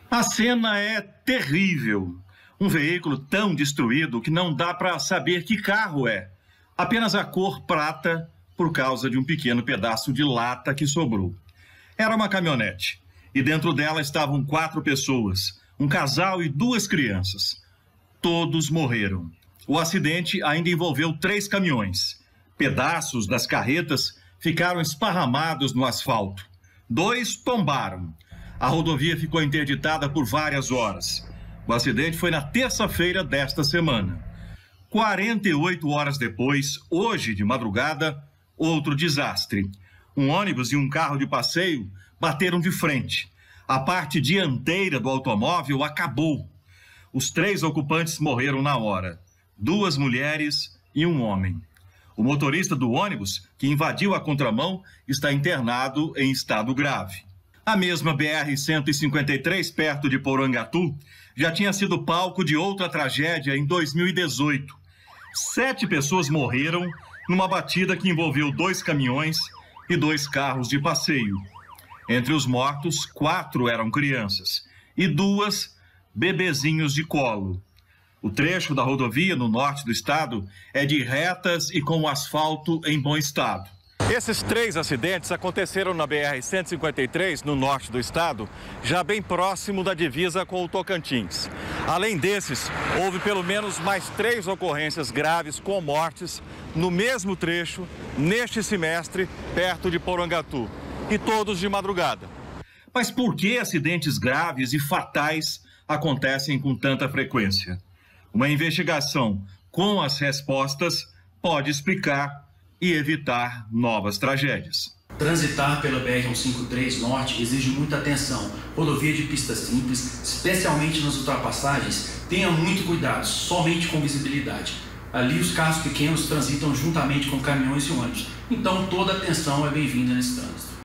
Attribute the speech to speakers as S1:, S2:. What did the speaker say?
S1: A cena é terrível. Um veículo tão destruído que não dá para saber que carro é. Apenas a cor prata por causa de um pequeno pedaço de lata que sobrou. Era uma caminhonete e dentro dela estavam 4 pessoas, um casal e 2 crianças. Todos morreram. O acidente ainda envolveu 3 caminhões. Pedaços das carretas ficaram esparramados no asfalto. 2 tombaram. A rodovia ficou interditada por várias horas. O acidente foi na terça-feira desta semana. 48 horas depois, hoje de madrugada, outro desastre. Um ônibus e um carro de passeio bateram de frente. A parte dianteira do automóvel acabou. Os 3 ocupantes morreram na hora. 2 mulheres e um homem. O motorista do ônibus, que invadiu a contramão, está internado em estado grave. A mesma BR-153, perto de Porangatu, já tinha sido palco de outra tragédia em 2018. 7 pessoas morreram numa batida que envolveu 2 caminhões e 2 carros de passeio. Entre os mortos, 4 eram crianças e 2 bebezinhos de colo. O trecho da rodovia no norte do estado é de retas e com o asfalto em bom estado. Esses 3 acidentes aconteceram na BR-153, no norte do estado, já bem próximo da divisa com o Tocantins. Além desses, houve pelo menos mais 3 ocorrências graves com mortes no mesmo trecho, neste semestre, perto de Porangatu, e todos de madrugada. Mas por que acidentes graves e fatais acontecem com tanta frequência? Uma investigação com as respostas pode explicar e evitar novas tragédias.
S2: Transitar pela BR-153 Norte exige muita atenção. Rodovia de pista simples, especialmente nas ultrapassagens, tenha muito cuidado, somente com visibilidade. Ali os carros pequenos transitam juntamente com caminhões e ônibus, então toda atenção é bem-vinda nesse trânsito.